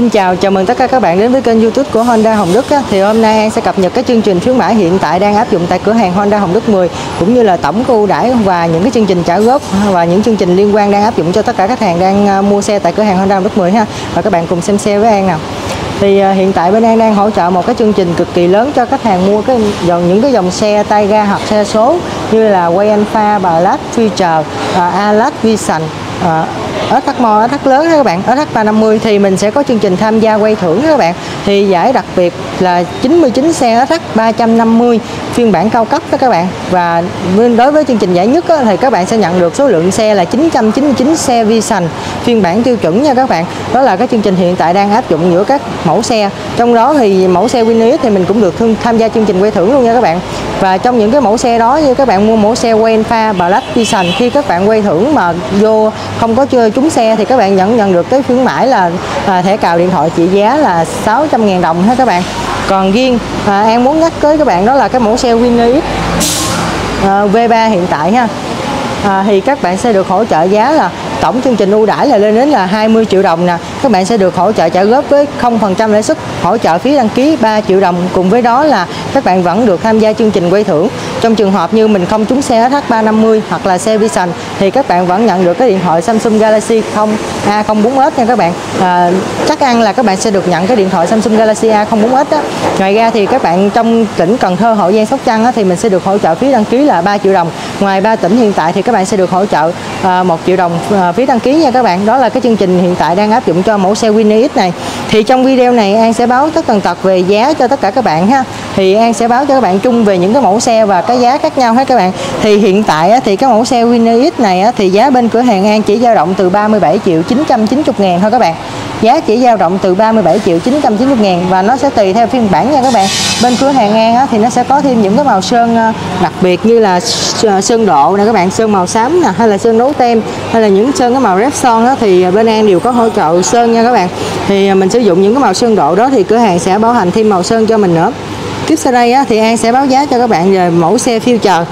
Xin chào mừng tất cả các bạn đến với kênh YouTube của Honda Hồng Đức. Thì hôm nay An sẽ cập nhật cái chương trình khuyến mãi hiện tại đang áp dụng tại cửa hàng Honda Hồng Đức 10, cũng như là tổng ưu đãi và những cái chương trình trả góp và những chương trình liên quan đang áp dụng cho tất cả khách hàng đang mua xe tại cửa hàng Honda Hồng Đức 10 ha. Và các bạn cùng xem xe với An nào. Thì hiện tại bên An đang hỗ trợ một cái chương trình cực kỳ lớn cho khách hàng mua những cái dòng xe tay ga hoặc xe số như là Way Alpha, Black, Future, Atlas, Vision, SH Mo, SH lớn các bạn, SH350 thì mình sẽ có chương trình tham gia quay thưởng các bạn. Thì giải đặc biệt là 99 xe SH350 phiên bản cao cấp đó các bạn. Và đối với chương trình giải nhất thì các bạn sẽ nhận được số lượng xe là 999 xe Vision phiên bản tiêu chuẩn nha các bạn. Đó là cái chương trình hiện tại đang áp dụng giữa các mẫu xe. Trong đó thì mẫu xe Winner thì mình cũng được tham gia chương trình quay thưởng luôn nha các bạn. Và trong những cái mẫu xe đó, như các bạn mua mẫu xe Way Alpha, Black, Vision, khi các bạn quay thưởng mà vô không có chơi trúng xe thì các bạn nhận được cái khuyến mãi là thẻ cào điện thoại trị giá là 600.000 đồng ha các bạn. Còn riêng An muốn nhắc tới các bạn đó là cái mẫu xe Winner X V3 hiện tại ha. Thì các bạn sẽ được hỗ trợ giá là tổng chương trình ưu đãi là lên đến là 20 triệu đồng nè. Các bạn sẽ được hỗ trợ trả góp với 0% lãi suất, hỗ trợ phí đăng ký 3 triệu đồng. Cùng với đó là các bạn vẫn được tham gia chương trình quay thưởng. Trong trường hợp như mình không trúng xe SH350 hoặc là xe Vision thì các bạn vẫn nhận được cái điện thoại Samsung Galaxy A04s nha các bạn. Chắc ăn là các bạn sẽ được nhận cái điện thoại Samsung Galaxy A04s đó. Ngoài ra thì các bạn trong tỉnh Cần Thơ, Hậu Giang, Sóc Trăng thì mình sẽ được hỗ trợ phí đăng ký là 3 triệu đồng. Ngoài 3 tỉnh hiện tại thì các bạn sẽ được hỗ trợ 1 triệu đồng phí đăng ký nha các bạn. Đó là cái chương trình hiện tại đang áp dụng cho mẫu xe Winner X này. Thì trong video này An sẽ báo tất tần tật về giá cho tất cả các bạn ha. Thì An sẽ báo cho các bạn chung về những cái mẫu xe và cái giá khác nhau hết các bạn. Thì hiện tại thì cái mẫu xe Winner X này thì giá bên cửa hàng An chỉ dao động từ 37 triệu 990 ngàn thôi các bạn. Giá chỉ dao động từ 37 triệu 990 ngàn và nó sẽ tùy theo phiên bản nha các bạn. Bên cửa hàng An thì nó sẽ có thêm những cái màu sơn đặc biệt như là sơn độ nè các bạn, sơn màu xám nè, hay là sơn đấu tem, hay là những sơn cái màu Repson thì bên An đều có hỗ trợ sơn nha các bạn. Thì mình sử dụng những cái màu sơn độ đó thì cửa hàng sẽ bảo hành thêm màu sơn cho mình nữa. Tiếp sau đây thì An sẽ báo giá cho các bạn về mẫu xe Future.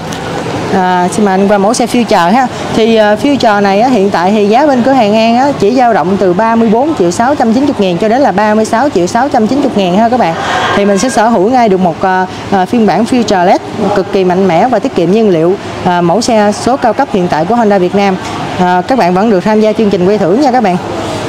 Xin mời qua mẫu xe Future ha. Thì Future này hiện tại thì giá bên cửa hàng An chỉ dao động từ 34 triệu 690 ngàn cho đến là 36 triệu 690 ngàn ha các bạn. Thì mình sẽ sở hữu ngay được một phiên bản Future LED cực kỳ mạnh mẽ và tiết kiệm nhiên liệu, mẫu xe số cao cấp hiện tại của Honda Việt Nam. Các bạn vẫn được tham gia chương trình quay thưởng nha các bạn.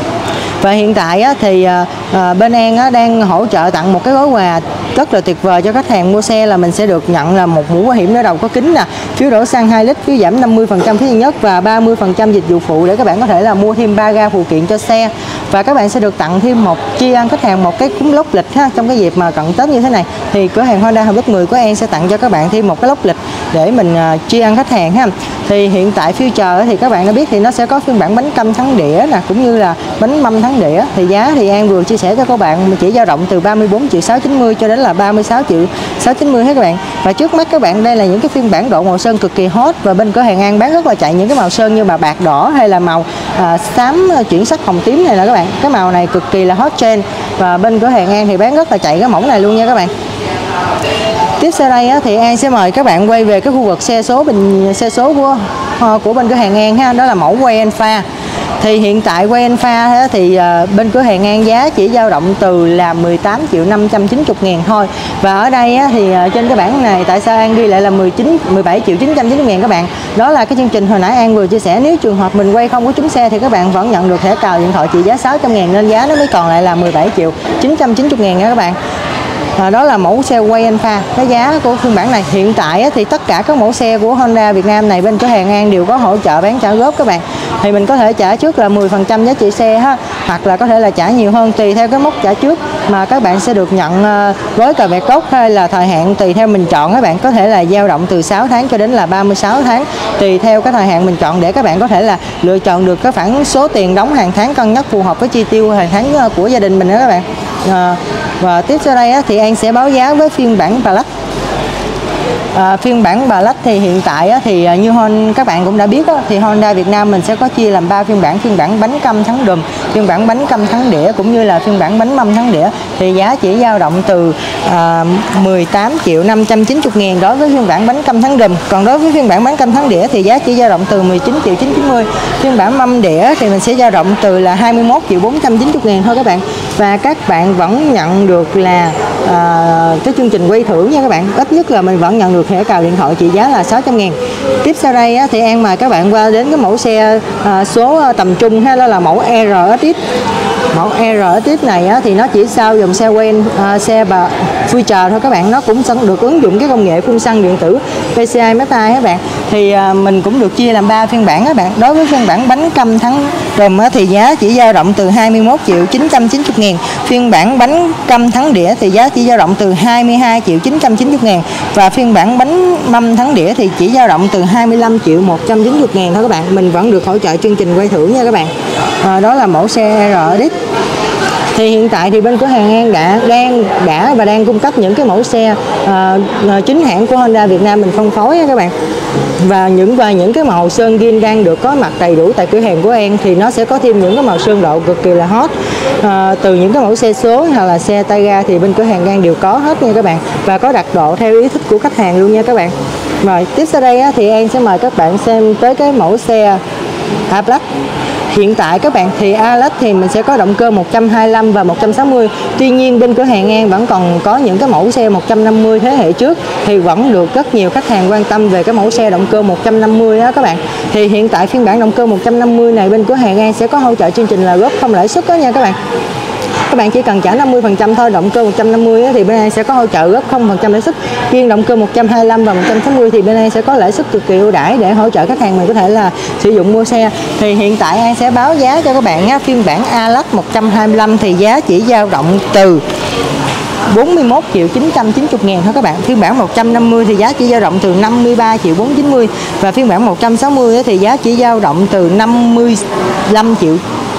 Và hiện tại thì bên An đang hỗ trợ tặng một cái gói quà rất là tuyệt vời cho khách hàng mua xe, là mình sẽ được nhận là một mũ bảo hiểm đỡ đầu có kính nè, phiếu đổ xăng 2 lít, phiếu giảm 50% phí duy nhất và 30% dịch vụ phụ để các bạn có thể là mua thêm 3 ga phụ kiện cho xe. Và các bạn sẽ được tặng thêm tri ân khách hàng một cái cúng lốc lịch ha. Trong cái dịp mà cận Tết như thế này thì cửa hàng Honda Hồng Đức 10 của An sẽ tặng cho các bạn thêm một cái lốc lịch để mình tri ân khách hàng ha. Thì hiện tại Future thì các bạn đã biết thì nó sẽ có phiên bản bánh căm thắng đĩa nè, cũng như là bánh mâm thắng đĩa. Thì giá thì An vừa chia sẻ cho các bạn chỉ dao động từ 34 triệu 690 cho đến là 36 triệu 690 hết các bạn. Và trước mắt các bạn đây là những cái phiên bản độ màu sơn cực kỳ hot, và bên cửa hàng An bán rất là chạy những cái màu sơn như mà bạc đỏ hay là màu xám chuyển sắc hồng tím này là các bạn. Cái màu này cực kỳ là hot trend và bên cửa hàng An thì bán rất là chạy cái mẫu này luôn nha các bạn. Tiếp sau đây thì An sẽ mời các bạn quay về cái khu vực xe số của bên cửa hàng An ha, đó là mẫu Way Alpha. Thì hiện tại Way Alpha thì bên cửa hàng An giá chỉ dao động từ là 18 triệu 590 ngàn thôi. Và ở đây thì trên cái bảng này tại sao An ghi lại là 17 triệu 990 ngàn các bạn. Đó là cái chương trình hồi nãy An vừa chia sẻ, nếu trường hợp mình quay không có trúng xe thì các bạn vẫn nhận được thẻ cào điện thoại trị giá 600 ngàn, nên giá nó mới còn lại là 17 triệu 990 ngàn nha các bạn. Đó là mẫu xe Way Alpha. Cái giá của phiên bản này hiện tại thì tất cả các mẫu xe của Honda Việt Nam này bên cửa hàng An đều có hỗ trợ bán trả góp các bạn. Thì mình có thể trả trước là 10% giá trị xe ha, hoặc là có thể là trả nhiều hơn tùy theo cái mốc trả trước mà các bạn sẽ được nhận gói cà vẹt cốc hay là thời hạn tùy theo mình chọn. Các bạn có thể là dao động từ 6 tháng cho đến là 36 tháng tùy theo cái thời hạn mình chọn, để các bạn có thể là lựa chọn được cái khoản số tiền đóng hàng tháng cân nhắc phù hợp với chi tiêu hàng tháng của gia đình mình đó các bạn. Và tiếp sau đây thì An sẽ báo giá với phiên bản Black. Phiên bản Black thì hiện tại thì như các bạn cũng đã biết thì Honda Việt Nam mình sẽ có chia làm 3 phiên bản: phiên bản bánh căm thắng đùm, phiên bản bánh căm thắng đĩa, cũng như là phiên bản bánh mâm thắng đĩa. Thì giá chỉ dao động từ 18 triệu 590 ngàn đối với phiên bản bánh căm thắng đùm. Còn đối với phiên bản bánh căm thắng đĩa thì giá chỉ dao động từ 19 triệu 990. Phiên bản mâm đĩa thì mình sẽ dao động từ là 21 triệu 490 ngàn thôi các bạn. và các bạn vẫn nhận được là cái chương trình quay thưởng nha các bạn. Ít nhất là mình vẫn nhận được thẻ cào điện thoại trị giá là 600.000. Tiếp sau đây thì An mời các bạn qua đến cái mẫu xe số tầm trung ha, đó là mẫu RSX. Mẫu RSX này thì nó chỉ sau dòng xe quen, xe future thôi các bạn. Nó cũng được ứng dụng cái công nghệ phun xăng điện tử PCI Map2 các bạn. Thì mình cũng được chia làm 3 phiên bản các bạn. Đối với phiên bản bánh căm thắng rùm thì giá chỉ dao động từ 21.990.000. Phiên bản bánh căm thắng đĩa thì giá chỉ dao động từ 22.990.000. Và phiên bản bánh mâm thắng đĩa thì chỉ dao động từ 25.190.000 thôi các bạn. Mình vẫn được hỗ trợ chương trình quay thưởng nha các bạn. Đó là mẫu xe RSX. Thì hiện tại thì bên cửa hàng An đang cung cấp những cái mẫu xe chính hãng của Honda Việt Nam mình phân phối nha các bạn. Và những cái màu sơn zin đang được có mặt đầy đủ tại cửa hàng của An, thì nó sẽ có thêm những cái màu sơn độ cực kỳ là hot. Từ những cái mẫu xe số hoặc là xe tay ga thì bên cửa hàng An đều có hết nha các bạn, và có đặt độ theo ý thích của khách hàng luôn nha các bạn. Rồi tiếp sau đây thì An sẽ mời các bạn xem tới cái mẫu xe A-Black. Hiện tại các bạn thì A-Black thì mình sẽ có động cơ 125 và 160. Tuy nhiên bên cửa hàng An vẫn còn có những cái mẫu xe 150 thế hệ trước, thì vẫn được rất nhiều khách hàng quan tâm về cái mẫu xe động cơ 150 đó các bạn. Thì hiện tại phiên bản động cơ 150 này bên cửa hàng An sẽ có hỗ trợ chương trình là góp không lãi suất đó nha các bạn. Các bạn chỉ cần trả 50% thôi. Động cơ 150 thì bên An sẽ có hỗ trợ góp 0% lãi suất. Riêng động cơ 125 và 160 thì bên An sẽ có lãi suất cực kỳ ưu đãi để hỗ trợ khách hàng mình có thể là sử dụng mua xe. Thì hiện tại An sẽ báo giá cho các bạn á, phiên bản A-Black 125 thì giá chỉ dao động từ 41.990.000 thôi các bạn. Phiên bản 150 thì giá chỉ dao động từ 53.490, và phiên bản 160 thì giá chỉ dao động từ 55.990.000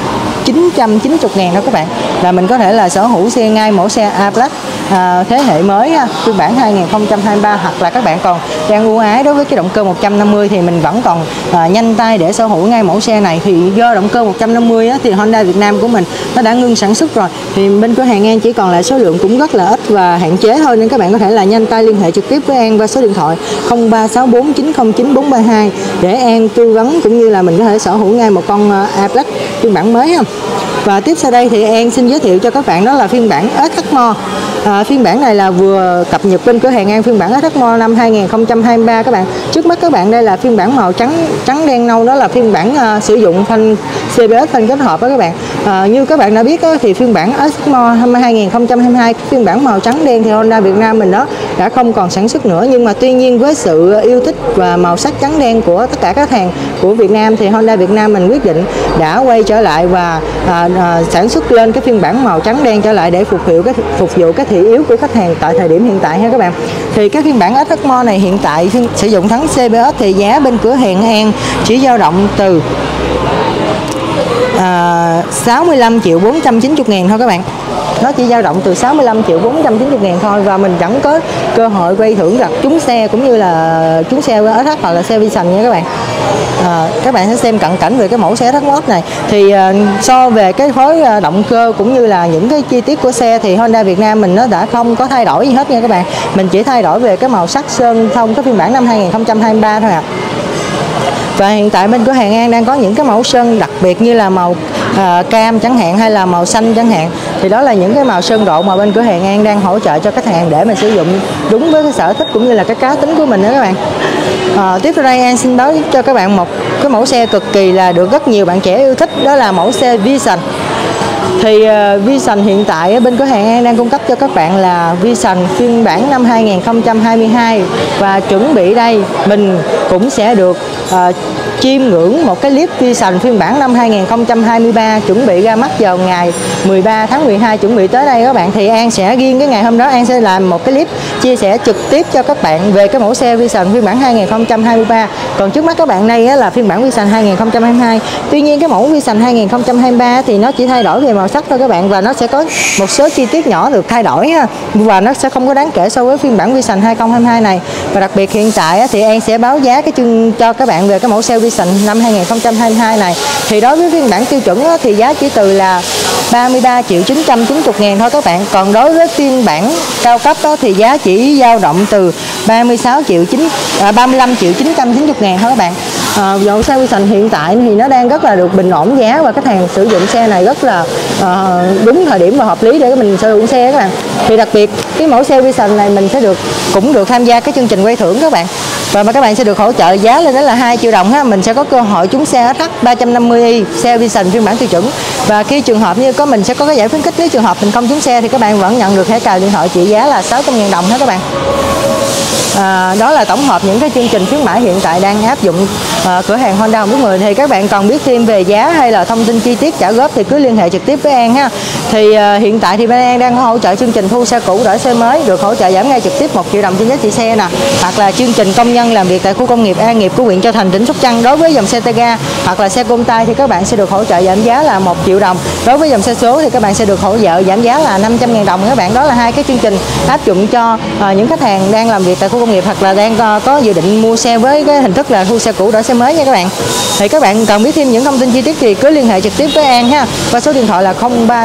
đó các bạn. Là mình có thể là sở hữu xe ngay mẫu xe A-Black thế hệ mới ha, phiên bản 2023, hoặc là các bạn còn đang ưu ái đối với cái động cơ 150 thì mình vẫn còn nhanh tay để sở hữu ngay mẫu xe này. Thì do động cơ 150 thì Honda Việt Nam của mình nó đã ngưng sản xuất rồi, thì bên cửa hàng An chỉ còn lại số lượng cũng rất là ít và hạn chế thôi, nên các bạn có thể là nhanh tay liên hệ trực tiếp với An qua số điện thoại 0364909432 để An tư vấn, cũng như là mình có thể sở hữu ngay một con A-Black phiên bản mới ha. Và tiếp sau đây thì An xin giới thiệu cho các bạn đó là phiên bản SHMO. Phiên bản này là vừa cập nhật bên cửa hàng An, phiên bản SHMO năm 2023 các bạn. Trước mắt các bạn đây là phiên bản màu trắng đen nâu, đó là phiên bản sử dụng phanh CBS, phanh kết hợp đó các bạn. Như các bạn đã biết thì phiên bản SHMO năm 2022 phiên bản màu trắng đen thì Honda Việt Nam mình đó đã không còn sản xuất nữa, nhưng mà tuy nhiên với sự yêu thích và màu sắc trắng đen của tất cả các hàng của Việt Nam thì Honda Việt Nam mình quyết định đã quay trở lại và sản xuất lên cái phiên bản màu trắng đen trở lại để phục vụ cái thị yếu của khách hàng tại thời điểm hiện tại ha các bạn. Thì cái phiên bản SHMO này hiện tại sử dụng thắng CBS thì giá bên cửa hàng An chỉ dao động từ 65.490.000 thôi các bạn. Nó chỉ dao động từ 65.490.000 thôi, và mình vẫn có cơ hội quay thưởng đặt trúng xe cũng như là trúng xe SH hoặc là xe Vision nha các bạn. Các bạn sẽ xem cận cảnh về cái mẫu xe SH Mod này. Thì so về cái khối động cơ cũng như là những cái chi tiết của xe thì Honda Việt Nam mình nó đã không có thay đổi gì hết nha các bạn. Mình chỉ thay đổi về cái màu sắc sơn thông cái phiên bản năm 2023 thôi ạ. Và hiện tại bên cửa hàng An đang có những cái mẫu sơn đặc biệt như là màu cam chẳng hạn, hay là màu xanh chẳng hạn. Thì đó là những cái màu sơn độ mà bên cửa hàng An đang hỗ trợ cho khách hàng để mà sử dụng đúng với cái sở thích cũng như là cái cá tính của mình đó các bạn. Tiếp theo đây An xin báo cho các bạn một cái mẫu xe cực kỳ là được rất nhiều bạn trẻ yêu thích, đó là mẫu xe Vision. Thì Vision hiện tại bên cửa hàng An đang cung cấp cho các bạn là Vision phiên bản năm 2022, và chuẩn bị đây mình cũng sẽ được chiêm ngưỡng một cái clip Vision phiên bản năm 2023 chuẩn bị ra mắt vào ngày 13 tháng 12 chuẩn bị tới đây các bạn. Thì An sẽ riêng cái ngày hôm đó An sẽ làm một cái clip chia sẻ trực tiếp cho các bạn về cái mẫu xe Vision phiên bản 2023. Còn trước mắt các bạn đây là phiên bản Vision 2022. Tuy nhiên cái mẫu Vision 2023 thì nó chỉ thay đổi về màu sắc thôi các bạn, và nó sẽ có một số chi tiết nhỏ được thay đổi ha, và nó sẽ không có đáng kể so với phiên bản Vision 2022 này. Và đặc biệt hiện tại thì An sẽ báo giá cái chương cho các bạn về cái mẫu xe Vision năm 2022 này. Thì đối với phiên bản tiêu chuẩn thì giá chỉ từ là 33.990.000 thôi các bạn. Còn đối với phiên bản cao cấp thì giá chỉ dao động từ 35.990.000 thôi các bạn. dòng xe Vision hiện tại thì nó đang rất là được bình ổn giá, và khách hàng sử dụng xe này rất là đúng thời điểm và hợp lý để mình sử dụng xe các bạn. Thì đặc biệt cái mẫu xe Vision này mình sẽ cũng được tham gia cái chương trình quay thưởng các bạn, và các bạn sẽ được hỗ trợ giá lên đến là 2 triệu đồng ha. Mình sẽ có cơ hội trúng xe SH 350i xe Vision phiên bản tiêu chuẩn, và khi trường hợp như mình sẽ có cái giải khuyến khích, nếu trường hợp mình không trúng xe thì các bạn vẫn nhận được thẻ cào điện thoại trị giá là 600.000 đồng hết các bạn. Đó là tổng hợp những cái chương trình khuyến mãi hiện tại đang áp dụng cửa hàng Honda Hồng Đức 10. Thì các bạn còn biết thêm về giá hay là thông tin chi tiết trả góp thì cứ liên hệ trực tiếp với An ha. Thì hiện tại thì bên An đang hỗ trợ chương trình thu xe cũ đổi xe mới, được hỗ trợ giảm ngay trực tiếp 1 triệu đồng trên giá trị xe nè, hoặc là chương trình công nhân làm việc tại khu công nghiệp An Nghiệp của huyện Châu Thành, tỉnh Sóc Trăng. Đối với dòng xe tay ga hoặc là xe Contai thì các bạn sẽ được hỗ trợ giảm giá là 1 triệu đồng. Đối với dòng xe số thì các bạn sẽ được hỗ trợ giảm giá là 500.000 đồng các bạn. Đó là hai cái chương trình áp dụng cho những khách hàng đang làm việc tại khu công nghiệp hoặc là đang có dự định mua xe với cái hình thức là thu xe cũ đổi xe mới nha các bạn. Thì các bạn cần biết thêm những thông tin chi tiết thì cứ liên hệ trực tiếp với An ha, qua số điện thoại là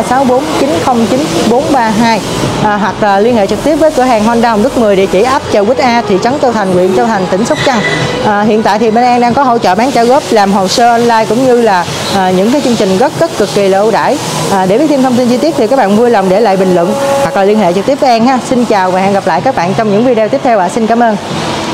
0364909432, hoặc là liên hệ trực tiếp với cửa hàng Honda Hồng Đức 10, địa chỉ ấp Chợ Quýt A, thị trấn Châu Thành, huyện Châu Thành, tỉnh Sóc Trăng. Hiện tại thì bên An đang có hỗ trợ bán trả góp, làm hồ sơ online cũng như là những cái chương trình rất cực kỳ là ưu đãi. Để biết thêm thông tin chi tiết thì các bạn vui lòng để lại bình luận hoặc là liên hệ trực tiếp với An ha. Xin chào và hẹn gặp lại các bạn trong những video tiếp theo ạ. Xin cảm ơn.